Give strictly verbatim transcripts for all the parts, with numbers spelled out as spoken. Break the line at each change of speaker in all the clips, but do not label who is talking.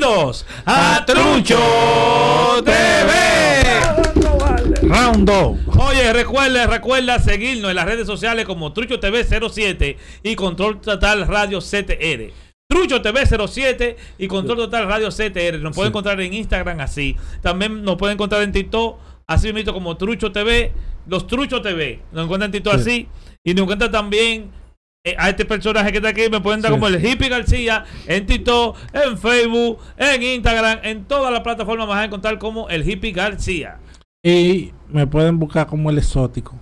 Bienvenidos a Trucho T V.
Round dos.
Oye, recuerda, recuerda seguirnos en las redes sociales como Trucho T V cero siete y Control Total Radio C T R. Trucho T V cero siete y Control Total Radio C T R. Nos pueden sí. encontrar en Instagram así. También nos pueden encontrar en TikTok así mismo como Trucho T V. Los Trucho T V. Nos encuentran en TikTok sí. así. Y nos encuentran también eh, a este personaje que está aquí. Me pueden dar sí. como el Hippie García en TikTok, en Facebook, en Instagram. En todas las plataformas me van a encontrar como el Hippie García.
Y me pueden buscar como el exótico.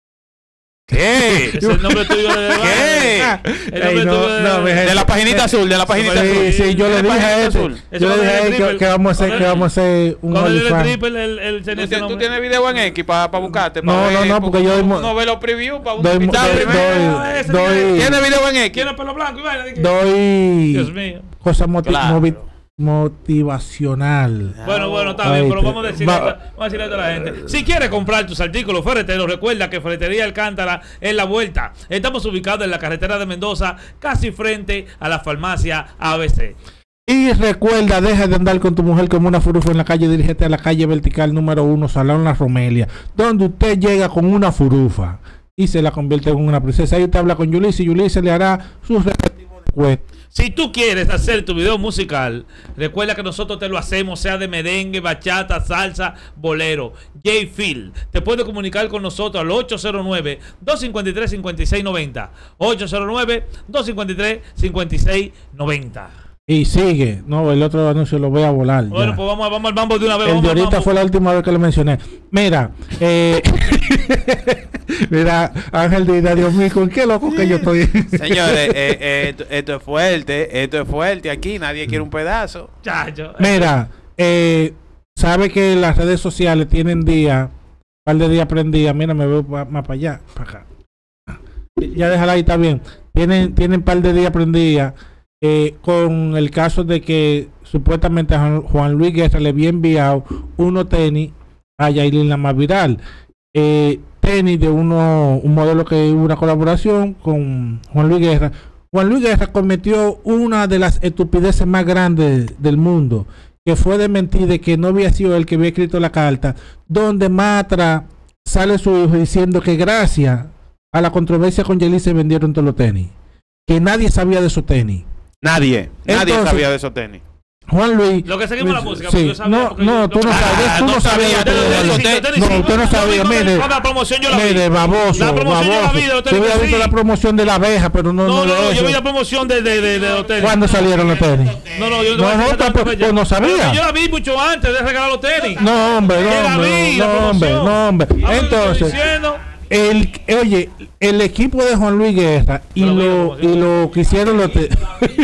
¿Qué? Es el nombre tuyo de
¿Qué?
El nombre Ey, no, tuyo de,
no, de, de la paginita azul, de la paginita
sí,
azul.
Sí, yo le dije a este, yo le dije a él que, que vamos a hacer, que vamos a hacer un
OnlyFans.
¿Tú, ¿Tú tienes video en X para pa buscarte? Pa
no,
ver,
no, no, porque yo
no, no ve los previews para
doy, doy, doy, doy,
¿Tiene video en X?
¿Tiene pelo blanco?
Doy
Dios mío.
Cosas motivacionales. motivacional.
Bueno, bueno, está bien, pero vamos a decirle, Va. vamos a, decirle a la gente. Si quieres comprar tus artículos ferreteros, recuerda que Ferretería Alcántara es la vuelta. Estamos ubicados en la carretera de Mendoza, casi frente a la farmacia A B C.
Y recuerda, deja de andar con tu mujer como una furufa en la calle, dirígete a la calle vertical número uno, Salón La Romelia, donde usted llega con una furufa y se la convierte en una princesa. Ahí usted habla con Yulisa y Yulisa le hará sus respectivos descuentos.
Si tú quieres hacer tu video musical, recuerda que nosotros te lo hacemos, sea de merengue, bachata, salsa, bolero, J-Feel. Te puedes comunicar con nosotros al ocho cero nueve, dos cinco tres, cinco seis nueve cero. ocho cero nueve, dos cinco tres, cinco seis nueve cero.
Y sigue. No, el otro anuncio lo voy a volar.
Bueno,
ya.
pues vamos, vamos al mambo de una vez.
El de ahorita fue la última vez que lo mencioné. Mira, eh, mira, Ángel dirá, Dios mío, ¿con qué loco que yo estoy?
Señores, eh, eh, esto, esto es fuerte, esto es fuerte. Aquí nadie quiere un pedazo.
Chacho.
Mira, eh, sabe que las redes sociales tienen días, un par de días prendidas. Mira, me veo pa, más para allá, para acá. Ya déjala ahí, está bien. Tienen, tienen un par de días prendidas. Eh, con el caso de que supuestamente a Juan Luis Guerra le había enviado unos tenis a Yailin, la más viral, eh, tenis de uno, un modelo que hubo una colaboración con Juan Luis Guerra. Juan Luis Guerra cometió una de las estupideces más grandes del mundo, que fue de mentir de que no había sido él que había escrito la carta, donde más atrás sale su hijo diciendo que gracias a la controversia con Yailin se vendieron todos los tenis, que nadie sabía de esos tenis.
Nadie, nadie
Entonces,
sabía de esos tenis.
Juan Luis.
Lo que seguimos la música.
Sí, no, no, tú no sabías, tú no sabías. No, tú no sabías, mire.
La promoción yo la vi.
Mire, baboso,
la promoción
baboso.
Yo la vi,
tú habías visto la promoción de la abeja, pero no,
no,
no,
no,
no
yo vi la promoción de, de, de, de los tenis.
¿Cuándo salieron los tenis?
No, no, yo
no, no, no, pues, pues no sabía.
Yo la vi mucho antes de regalar los tenis.
No, hombre, no, hombre, no, hombre, no, hombre. Entonces, el, oye, el equipo de Juan Luis Guerra y lo, y lo que hicieron los tenis.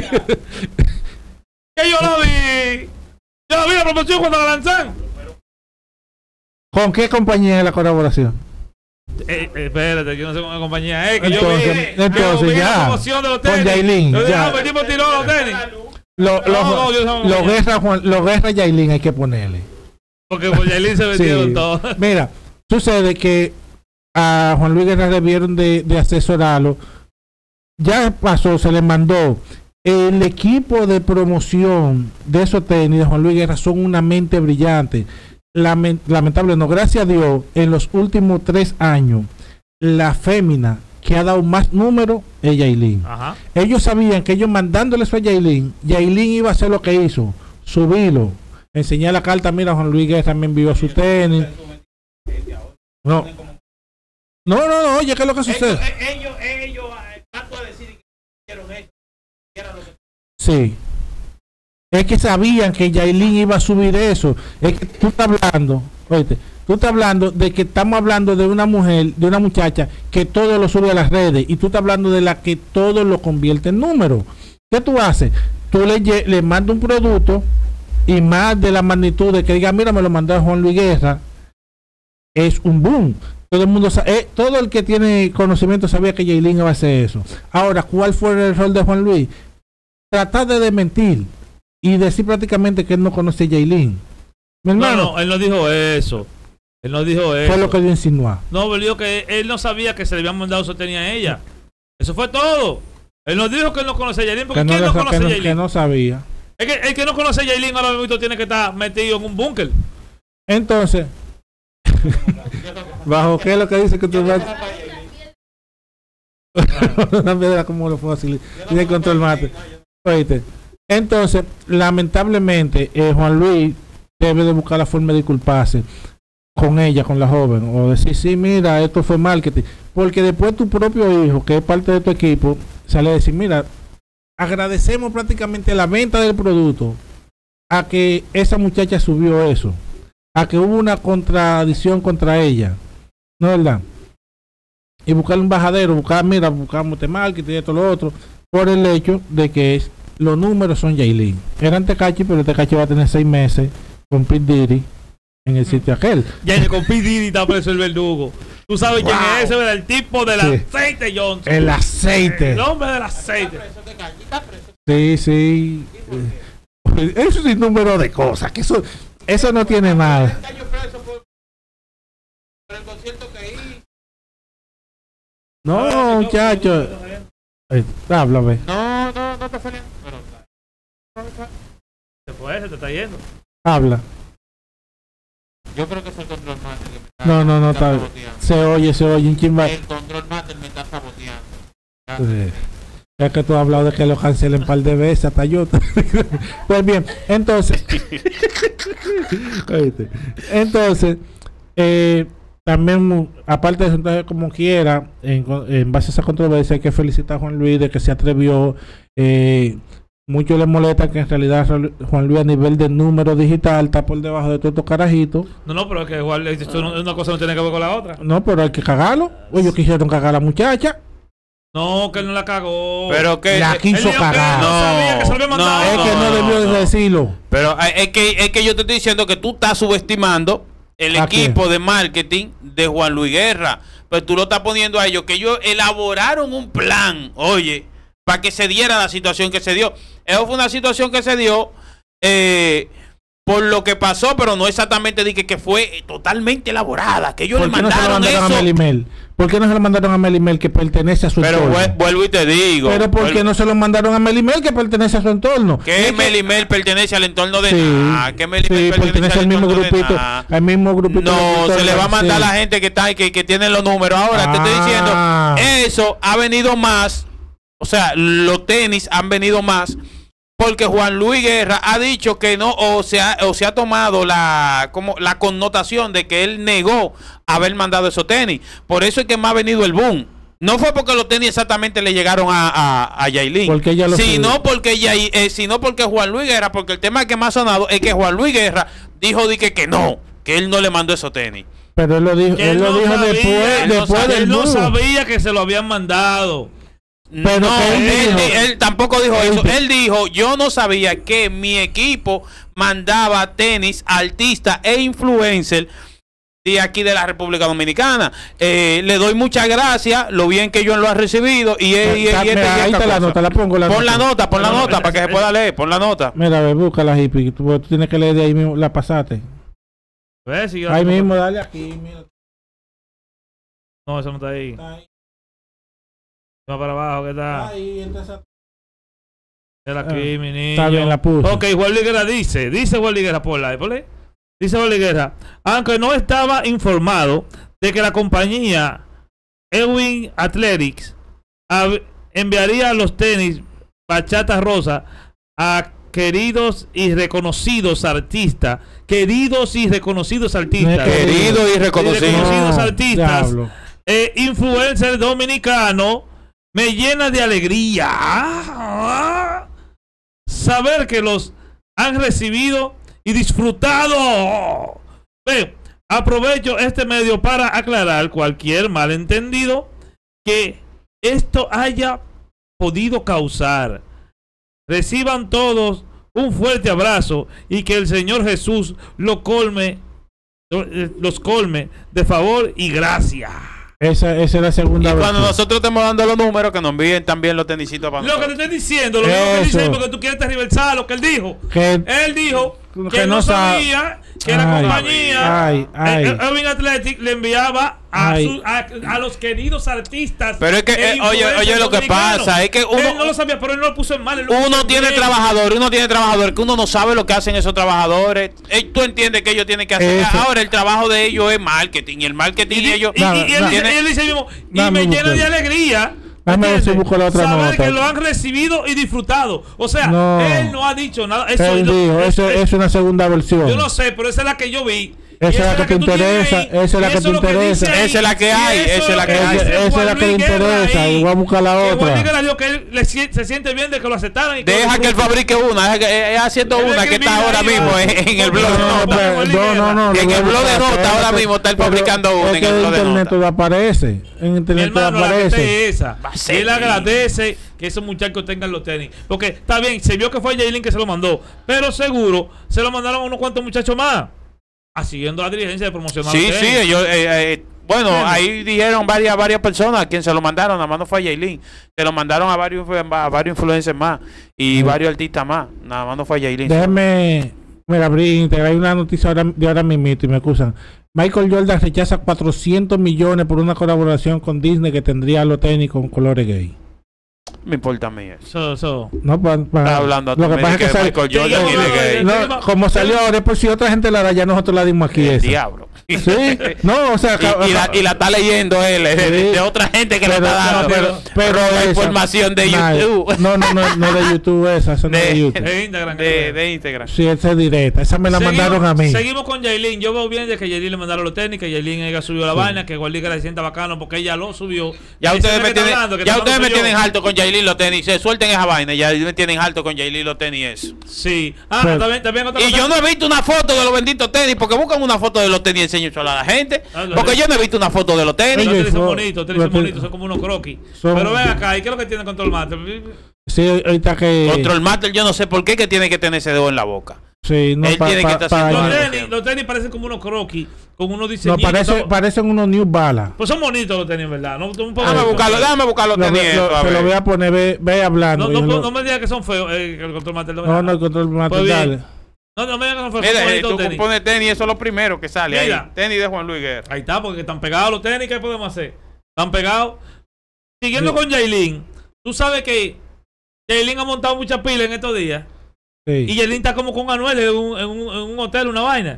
Que yo la vi. Yo la vi la promoción cuando la lanzan.
¿Con qué compañía es la colaboración?
Eh, eh, espérate, yo no sé con qué compañía es. Que
entonces,
yo vi,
entonces
yo vi
ya.
la promoción de los tenis.
Con Yailin.
Yo
ya.
dije, no, el tipo tiró los tenis.
Los
no, no,
lo Guerra, Juan, lo Guerra Yailin hay que ponerle.
Porque por Yailin se vendieron
sí.
todo.
Mira, sucede que a Juan Luis Guerra debieron de, de asesorarlo. Ya pasó, se le mandó. El equipo de promoción de esos tenis de Juan Luis Guerra son una mente brillante. Lament, lamentable, no, gracias a Dios, en los últimos tres años, la fémina que ha dado más número es Yailin. Ajá. Ellos sabían que ellos mandándole eso a Yailin, Yailin iba a hacer lo que hizo, subirlo, enseñar la carta, mira, Juan Luis Guerra me envió su tenis. No, no, no, no, oye, ¿qué es lo que sucede?
Ellos, ellos, ellos, tanto a decir que hicieron eso.
Sí, es que sabían que Yailin iba a subir eso. Es que tú estás hablando, oíste, tú estás hablando de que estamos hablando de una mujer, de una muchacha que todo lo sube a las redes, y tú estás hablando de la que todo lo convierte en número. ¿Qué tú haces? Tú le, le mandas un producto y más de la magnitud de que diga, mira, me lo mandó Juan Luis Guerra, es un boom. Todo el mundo sabe, eh, todo el que tiene conocimiento sabía que Yailin iba a hacer eso. Ahora, ¿cuál fue el error de Juan Luis? Tratar de desmentir y decir prácticamente que él no conoce a Yailin. Mi hermano,
no, no, él no dijo eso. Él no dijo eso.
Fue lo que yo insinué.
No, él dijo que él no sabía que se le habían mandado sostenía a ella. Eso fue todo. Él no dijo que él no conocía a Yailin, porque
que no,
¿quién no
que
conoce
no,
a Yailin?
Que no sabía.
Es que el que no conoce a Yailin ahora mismo tiene que estar metido en un búnker.
Entonces, ¿bajo qué es lo que dice que tú vas? Una piedra como lo fácil. Tiene control mate. Oíste. Entonces, lamentablemente, eh, Juan Luis debe de buscar la forma de disculparse con ella, con la joven, o decir, sí, mira, esto fue marketing. Porque después tu propio hijo, que es parte de tu equipo, sale a decir, mira, agradecemos prácticamente la venta del producto a que esa muchacha subió eso, a que hubo una contradicción contra ella, ¿no es verdad? Y buscar un bajadero, buscar, mira, buscamos este marketing y esto, lo otro, por el hecho de que es, los números son Yailin. Eran Tecachi, pero Tecachi va a tener seis meses con P. Diddy en el sitio aquel.
Ya con P. Diddy está preso el verdugo. Tú sabes wow. quién es ese, ¿verdad? El tipo del sí. aceite, Johnson.
El aceite.
El hombre del aceite.
Sí, sí. Eso es un número de cosas. Que eso, eso no tiene nada. No, muchacho. Eh, háblame.
No, no, no te fue.
Se fue, se te está yendo.
Habla.
Yo creo que es el control master que me está
No, no, no, está, se oye, se oye un chimba.
El control master me está saboteando.
Sí. Ya que tú has hablado de que lo cancelen un par de veces, hasta yo. Pues bien, entonces. entonces, eh, también, aparte de eso, entonces, como quiera, en, en base a esa controversia, hay que felicitar a Juan Luis de que se atrevió. Eh, Muchos les molesta que en realidad Juan Luis a nivel de número digital está por debajo de todos estos carajitos.
No, no, pero es que Juan Luis, esto no, una cosa no tiene que ver con la otra.
No, pero hay que cagarlo. O ellos quisieron cagar a la muchacha.
No, que él no la cagó.
Pero que
la quiso cagar.
No, sabía que se lo había mandado.
No, es que no debió de decirlo.
Pero es que, es que yo te estoy diciendo que tú estás subestimando el equipo de marketing de Juan Luis Guerra. Pero tú lo estás poniendo a ellos, que ellos elaboraron un plan, oye, para que se diera la situación que se dio. Eso fue una situación que se dio eh, por lo que pasó, pero no exactamente de que, que fue totalmente elaborada, que ellos le mandaron,
no se lo mandaron
eso.
A Melimel? ¿Por qué no se lo mandaron a Melimel, que pertenece a su
pero
entorno?
Pero vuelvo y te digo.
Pero ¿por qué no se lo mandaron a Melimel, que pertenece a su entorno?
¿Qué es Melimel pertenece al entorno de
sí,
nada? ¿Qué Melimel
sí, pertenece al mismo grupito? Al mismo grupito.
No, se le va a mandar sí. a la gente que está que, que tiene los números. Ahora ah. te estoy diciendo, eso ha venido más. O sea, los tenis han venido más porque Juan Luis Guerra ha dicho que no, o se ha, o se ha tomado la, como, la connotación de que él negó haber mandado esos tenis. Por eso es que más ha venido el boom. No fue porque los tenis exactamente le llegaron a, a, a Yailin,
porque ella lo
sino porque ella, eh, sino porque Juan Luis Guerra, porque el tema que más ha sonado es que Juan Luis Guerra dijo de que, que no, que él no le mandó esos tenis.
Pero él lo dijo, él, él lo
no
dijo
sabía,
después,
él
después
no sabía,
del
él no
boom.
sabía que se lo habían mandado.
Pero no, él, él, él tampoco dijo eso. Él dijo, yo no sabía que mi equipo mandaba tenis, artistas e influencers de aquí de la República Dominicana. Eh, le doy muchas gracias, lo bien que yo lo ha recibido. Y, y, y,
está,
y, y
mira, ahí está la nota, la pongo la
Pon
nota.
la nota, pon la nota para que se pueda leer, pon la nota.
Mira, ve, busca la hippie, tú, tú tienes que leer de ahí mismo, la pasaste.
¿Ves? Si
ahí mismo, dale aquí, mira.
No, eso no está ahí. Está ahí. Va para abajo, ¿qué está?
Ahí, entonces.
Era aquí, ah, mi niño.
Está bien, la puse.
Ok, Juan Liguera dice, dice Juan Liguera por la, por la, dice Juan Liguera, aunque no estaba informado de que la compañía Ewing Athletics enviaría los tenis Bachata Rosa a queridos y reconocidos artistas, queridos y reconocidos artistas,
queridos y reconocidos,
y reconocidos
no,
artistas, eh, influencers dominicanos. Me llena de alegría ah, saber que los han recibido y disfrutado. Ve, aprovecho este medio para aclarar cualquier malentendido que esto haya podido causar. Reciban todos un fuerte abrazo y que el Señor Jesús lo colme, los colme de favor y gracia.
Esa, esa es la segunda
y
vez.
Cuando nosotros estamos dando los números, que nos envíen también los tenisitos para
lo
nosotros.
que te estoy diciendo, lo mismo que dice porque tú quieres tergiversar lo que él dijo.
Que,
él dijo que,
que
no
no
sabía que la compañía
ay, ay.
eh, Urban Athletic le enviaba a,
Ay.
su, a, a los queridos artistas.
Pero es que,
e
eh, oye,
influencers
oye lo que
dominicanos.
pasa, es que uno-
Él no lo sabía, pero él no lo puso en mal. él lo puso
Uno
en
tiene
bien.
trabajadores, uno tiene trabajadores que uno no sabe lo que hacen esos trabajadores. Eh, Tú entiendes que ellos tienen que hacer.
Eso.
Ahora el trabajo de ellos es marketing y el marketing
Y,
de ellos
y- y-
Nada,
y él,
nada.
dice,
tiene-
él dice mismo, y
Dame
me
buscar.
llena de alegría.
Dame ver si
¿entiendes?
busco la otra
Saber
nota.
que lo han recibido y disfrutado. O sea,
No.
él no ha dicho nada. Eso
Él
yo-
dijo, eso
es-
es una segunda versión.
Yo no sé, pero esa es la que yo vi.
Esa
Y
es la que te
tú tienes
interesa,
ahí,
esa es la
y
que
eso
te
lo
interesa.
dice ahí,
Esa es la que
y
hay,
eso
esa es la
lo
que hay.
dice
Esa es
Juan
la que le
Luis Guerra
interesa,
ahí,
y voy a buscar la
que Juan
otra.
Luis Guerra dijo que él le sie- se siente bien de que lo aceptaran. y que
Deja
lo
que él fabrique una, deja que, eh, haciendo
Él
una que está
escribía
ahora
ahí,
mismo
va.
en, en el
No,
blog de
No,
notas.
pero-
Juan Luis
no, no, no.
En
lo
el
voy a
blog de
buscar,
notas ahora
espérate,
mismo está él
pero
fabricando
es
una en
que
el blog de
internet
notas.
todo aparece. En
Mi
internet todo
hermano, la que
aparece.
es esa.
Va a ser
Él
bien.
agradece que esos muchachos tengan los tenis. Porque está bien, se vio que fue Jaylin que se lo mandó. Pero seguro se lo mandaron a unos cuantos muchachos más. Ah, siguiendo la dirigencia de promocionar
Sí,
los
sí,
tenis.
ellos, eh, eh, bueno,
¿Entiendes?
ahí dijeron varias varias personas a quien se lo mandaron, nada más no fue a Yailin, se lo mandaron a varios a varios influencers más y
Sí.
varios artistas más, nada más no fue a Yailin.
Déjame, mira, abrir, te hay una noticia ahora, de ahora mismo y me excusan. Michael Jordan rechaza cuatrocientos millones por una colaboración con Disney que tendría los tenis con colores gay.
Me importa a mí eso.
So, so.
No, pa- pa-
Está hablando
lo que pasa es que sale-
Michael
Sí,
Jordan y
yo-
de
yo-
gay.
yo-
no, como salió ahora, es por si otra gente la da, ya nosotros la dimos aquí.
El
esa.
diablo.
Sí, no, o sea,
Y, y la, y la está leyendo él, de, de- de otra gente que le
Pero-
está dando
no, pero- pero
roba
esa-
información de
Nah,
YouTube.
No, no, no, no de YouTube esa, esa no es de
De,
YouTube.
De Instagram, que
de,
tú ves.
de Instagram.
Sí, esa es directa, esa me la
Seguimos-
mandaron a mí.
Seguimos con Yailin. Yo veo bien de que Yailin le mandaron los tenis, que Yailin ella subió la
Sí.
vaina, que Guardiga le sienta bacano porque ella lo subió.
Ya
Y
ustedes
se ve
me
que está
tienen,
hablando, que
ya
está
ustedes me
hablando
tienen
yo.
alto con Yailin los tenis. Se suelten esa vaina. Ya me tienen alto con Yailin los tenis eso.
Sí. Ah,
Pero-
también, también otra
Y
cosa.
yo no he visto una foto de los benditos tenis. Porque buscan una foto de los tenis y enseño a la gente.
Ah, lo
Porque
sé.
yo no he visto una foto de los tenis.
Los
Oye,
tenis son
fue-
bonitos, los tenis
los
son
tenis-
bonitos, son como unos croquis.
son-
Pero ven acá, ¿y qué es lo que tiene Control Master?
Sí, ahorita que.
Control Master, yo no sé por qué que tiene que tener ese dedo en la boca.
Sí, no,
Él
pa-
tiene que
pa-
estar
pa-
haciendo
Los
algo.
tenis, los tenis parecen como unos croquis, con unos
No,
diseñitos.
parece,
Son-
parecen unos New Balance.
Pues son bonitos los tenis, ¿verdad? No, un poco
Déjame
feos.
buscarlo, déjame buscar los
Lo,
tenis.
lo-
eso, a
te lo
ver.
voy a poner, ve, ve hablando.
No,
yo
no,
lo-
no me digas que son feos, eh, que el Control Master.
no, no, el control
Pues
master,
bien.
dale.
No, no me digas que son feos, son
Mira, eh,
bonitos
tú
tenis.
pones tenis, eso es lo primero que sale
Mira.
ahí. Tenis de Juan Luis Guerra.
Ahí está, porque están pegados los tenis, ¿qué podemos hacer? Están pegados. Siguiendo
Sí.
con Yailin, tú sabes que Yailin ha montado muchas pilas en estos días.
Sí.
Y Yailin está como con Anuel en un, en un, en un hotel, una vaina.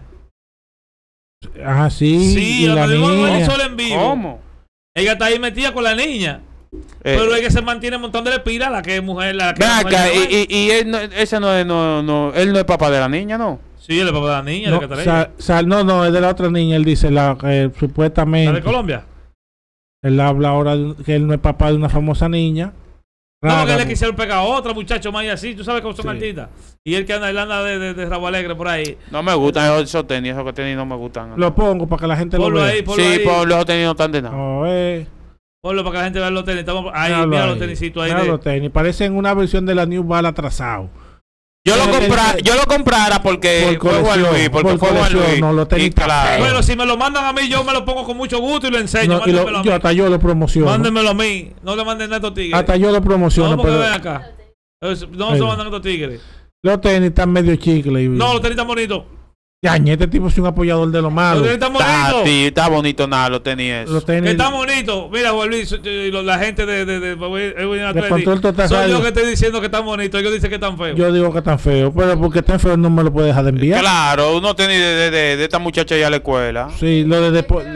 Ajá, sí.
Sí,
y
lo
la
que vimos Anuel
niña.
solo en vivo.
¿Cómo?
Ella está ahí metida con la niña.
Eh,
Pero ella se mantiene montándole pila a la que es mujer. La que
Ven
es mujer
acá,
de
y,
Anuel.
y, y él no, ese no es, no, no, él no es papá de la niña, ¿no?
Sí, él es papá de la niña,
No,
de Catarina.
sal- sal- no, no, es de la otra niña. Él dice, la, eh,
¿La
supuestamente.
de Colombia?
Él habla ahora de que él no es papá de una famosa niña.
No, porque
Rara,
le quisieron pegar a otra muchacho más y así. Tú sabes cómo son
Sí.
artistas. Y él que anda, él anda de, de, de rabo alegre por ahí.
No me gustan esos tenis, esos que tenis no me gustan.
Lo pongo para que la gente
Ponlo
lo vea.
ahí, ponlo
Sí,
ahí.
por los tenis no están de nada.
No, eh,
Ponlo para que la gente vea los tenis. Estamos ahí,
míralo
mira
ahí.
los tenisitos ahí.
Mira
de-
los tenis. Parecen una versión de la New Balance atrasado.
Yo lo,
Pero
compra,
que-
yo lo comprara porque
Por
fue Juan
colección,
Luis, porque
por
fue Juan
colección,
Luis.
no, los tenis
Y claro.
feos.
Bueno, si me lo mandan a mí, yo me lo pongo con mucho gusto y lo enseño.
No, y lo-
Mándenmelo a
yo
mí.
hasta yo lo promociono.
Mándenmelo a mí. No le manden a estos tigres.
Hasta yo lo promociono.
No, porque
pero
ven acá. Es- No
Ahí
se
va.
mandan a estos tigres.
los tenis están medio chicle. Y,
No, los tenis están bonitos.
Yañe, este tipo es un apoyador de lo
Los
malo.
tenis están
Está,
bonitos.
sí, está bonito nada, los tenis esos.
Los tenis
Está bonito. Mira, Juan Luis, eh, lo- la gente de, de, de, de,
de control total.
soy yo
radio.
que estoy diciendo que están bonitos. Ellos dicen que están feos.
Yo digo que están feos, pero porque están feos no me lo puede dejar de enviar.
Claro, unos tenis de, de, de, de esta muchacha ya a la escuela.
Sí, lo de después.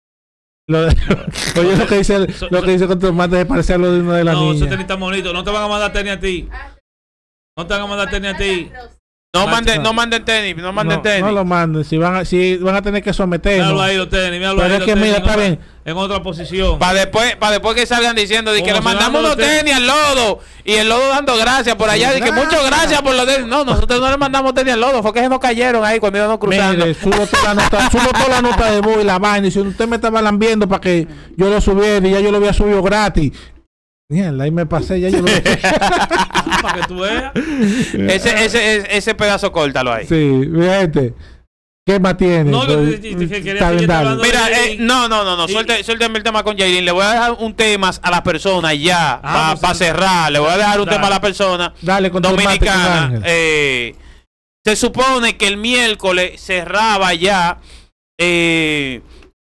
Lo de, oye, lo que dice, el-
So-
lo que dice Control Master es parecer a lo de una de las
No, esos
niñas.
tenis están bonitos. No te van a mandar tenis a ti. No te van a mandar tenis a ti.
No
Macho.
manden, no manden tenis, no manden
no,
tenis.
no lo manden, si van a, si van a tener que someternos.
Míralo ahí los tenis. Míralo
Pero
ahí
es
los
que
tenis
mira,
en
está
otra-
bien.
En otra posición.
Para después, para después que salgan diciendo de que le
Promocionando
mandamos unos
los
tenis
tenis.
al lodo y el lodo dando gracias por allá.
Sí,
Y que
gracias.
muchas gracias por los tenis. No, nosotros no le mandamos tenis al lodo, fue que se nos cayeron ahí cuando íbamos cruzando.
Mire, subo toda la nota, subo toda la nota de voz y la vaina. Y si usted me estaba lambiendo para que yo lo subiera y ya yo lo había subido gratis. Mierda, ahí me pasé, ya yo lo
Ah, para que tú veas.
Ese, ese, ese, ese pedazo córtalo ahí.
Sí, fíjate. ¿Qué más tiene?
No, yo
Pues,
te- te- te quería
está bien,
seguir
dale.
hablando.
Mira,
Yailin.
eh, no, no, no, no,
Y-
suelte, suélteme el tema con Yailin. Le voy a dejar un tema a la persona ya,
Ah,
para
pues sí.
cerrar. Le voy a dejar un
Dale.
tema a la persona
Dale, Control Master con
dominicana.
Ángel.
Eh, Se supone que el miércoles cerraba ya eh,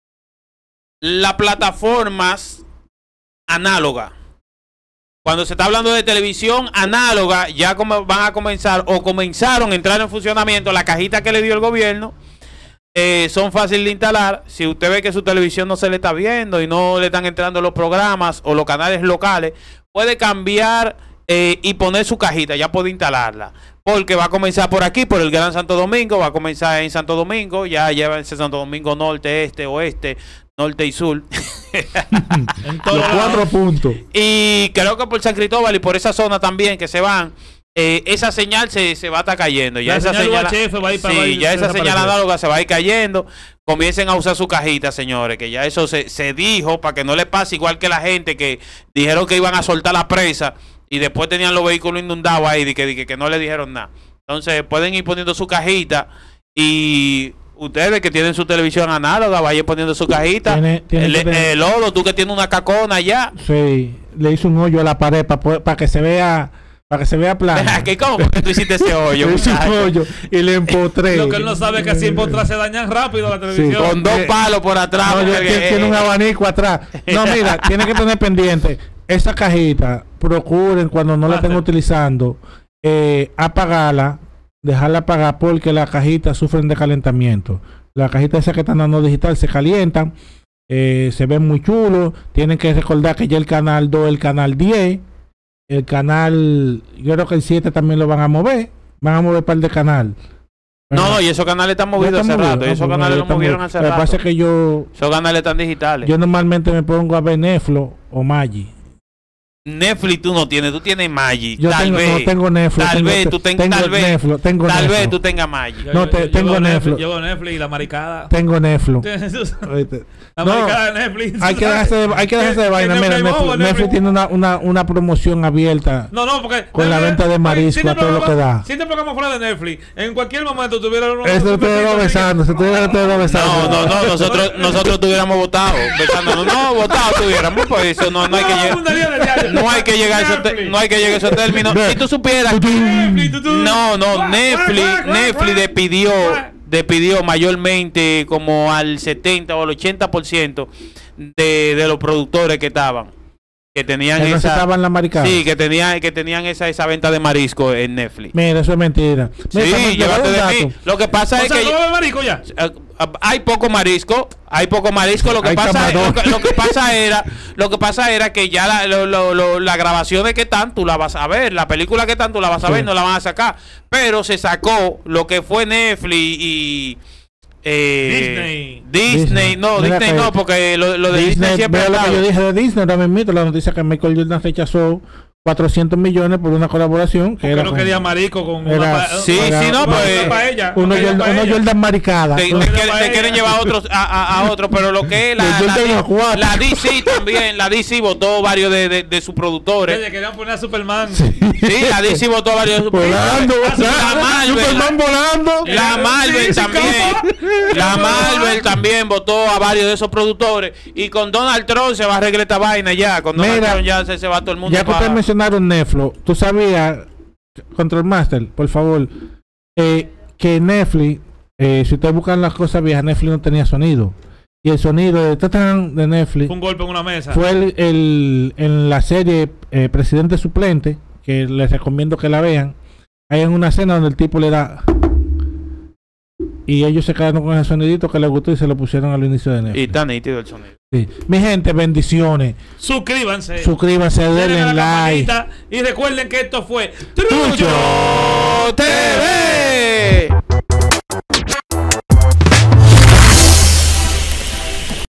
las plataformas análogas. Cuando se está hablando de televisión análoga, ya como van a comenzar o comenzaron a entrar en funcionamiento la cajita que le dio el gobierno. Eh, son fáciles de instalar. Si usted ve que su televisión no se le está viendo y no le están entrando los programas o los canales locales, puede cambiar eh, y poner su cajita, ya puede instalarla. Porque va a comenzar por aquí, por el Gran Santo Domingo, va a comenzar en Santo Domingo, ya lleva en Santo Domingo norte, este, oeste, norte y sur.
En todos los cuatro puntos.
Y creo que por San Cristóbal y por esa zona también que se van. Eh, esa señal se, se va a estar cayendo. Ya
la
esa
señal
señal,
U H F va a ir para
sí,
ahí,
ya esa
desaparecer.
señal análoga se va a ir cayendo. Comiencen a usar su cajita, señores, que ya eso se, se dijo para que no le pase igual que la gente que dijeron que iban a soltar la presa y después tenían los vehículos inundados ahí y que, que, que no le dijeron nada. Entonces pueden ir poniendo su cajita y ustedes que tienen su televisión análoga, vayan poniendo su cajita.
Tiene, tiene
el,
que tener...
el lodo, tú que tienes una cacona allá.
Sí, le hizo un hoyo a la pared para pa que se vea, para que se vea plana.
¿Qué, ¿Cómo que tú hiciste ese hoyo?
Le hizo un hoyo y le empotré.
Lo que él no sabe es que así empotrar se dañan rápido la televisión.
Sí,
Con dos palos por atrás.
No,
porque,
tiene,
eh,
tiene un abanico atrás. No, mira, tiene que tener pendiente. Esa cajita, procuren cuando no la estén utilizando, eh, apagarla, dejarla apagar porque las cajitas sufren de calentamiento. Las cajitas esas que están dando digital se calientan, eh, se ven muy chulos. Tienen que recordar que ya el canal dos, el canal diez, el canal, yo creo que el siete también lo van a mover. Van a mover par de canal.
No, no, y esos canales están movidos hace rato. Esos canales los movieron hace rato.
Lo que pasa es que yo,
esos canales están digitales.
yo normalmente me pongo a ver Netflix o Maggi.
Netflix tú no tienes, tú tienes Maggi.
Yo
Tal
tengo,
vez.
no tengo Netflix.
Tal
tengo,
vez tú ten-
tengo
tal vez-
Netflix, tengo
Tal
Netflix.
vez tú tengas Maggi.
Yo-
No,
yo-
te-
yo
tengo
llevo
Netflix.
Llevo Netflix y la maricada.
Tengo Netflix.
La
Oíste. No,
maricada de Netflix.
hay que dejarse de, hay que dejarse de
Que-
vaina.
que
Mira,
Netflix
Netflix,
bobo,
Netflix
Netflix.
tiene una, una, una promoción abierta.
No, no, porque
Con la venta de marisco, a todo lo que da.
Si este programa fuera de Netflix, en cualquier momento tuviera uno.
Eso ustedes lo besando, se ustedes ustedes lo besando.
No, no, no, nosotros, nosotros tuviéramos votado. Besándonos. No, votado tuviéramos, pues eso no, no hay que llegar. No hay que llegar a esos te- no hay que llegar a esos términos. Si tú supieras No, no, Netflix, Netflix despidió, despidió mayormente como al setenta o al ochenta por ciento de, de los productores que estaban, que tenían
Que no se
esa,
estaban la maricada.
sí, que tenían, que tenían esa, esa venta de marisco en Netflix.
Mira, eso es mentira. Mira,
Sí,
también te
llévate
doy un
de
dato.
mí. Lo que pasa
O
es
sea,
que
¿no va a haber marico ya?
eh, hay poco marisco, hay poco marisco. Lo que
Hay
pasa, es-
camarón.
lo, que, lo que pasa era, lo que pasa era que ya la, lo, lo, lo, las grabaciones que están, tú la vas a ver, la película que están, tú la vas a
Sí.
ver, no la van a sacar. Pero se sacó lo que fue Netflix y eh,
Disney.
Disney,
Disney.
no,
Mira
Disney
que
no, porque lo, lo de Disney,
Disney,
siempre
vea
ha
lo que yo
estado.
dije de Disney, ahora mismo la noticia que Michael Jordan rechazó cuatrocientos millones por una colaboración que
Porque
era
no
con-
quería marico con
Era-
una pa-
Sí,
una-
sí, no,
una-
pues,
una paella,
uno
una
Jordan,
paella.
uno Jordan maricada.
Te, te
Uno-
quieren, te quieren llevar a otros a, a, a otros, pero lo que es la,
Los
la,
Jordan
D-
acuáticos.
la D C también, la D C votó varios de, de, de sus productores.
Oye, querían poner a Superman.
Sí, la D C votó varios de sus
Volando,
productores. La
volando,
Marvel,
Superman volando.
la Marvel
Sí,
también, la Marvel también votó a varios de esos productores. Y con Donald Trump se va a arreglar esta vaina ya. Con Donald
Mira,
Trump ya se, se va todo el mundo
Ya que
para-
ustedes mencionaron Netflix, ¿tú sabías, Control Master, por favor, eh, que Netflix, eh, si ustedes buscan las cosas viejas, Netflix no tenía sonido? Y el sonido de, tatán, de Netflix
Fue un golpe en una mesa.
fue el, el- en la serie eh, Presidente Suplente, que les recomiendo que la vean. Hay en una escena donde el tipo le da... Y ellos se quedaron con ese sonidito que les gustó y se lo pusieron al inicio de
Y
Netflix.
está nítido el sonido.
Sí. Mi gente, bendiciones.
Suscríbanse.
Suscríbanse,
denle
denle
a la
like.
campanita y recuerden que esto fue
Trucho
Trucho
T V.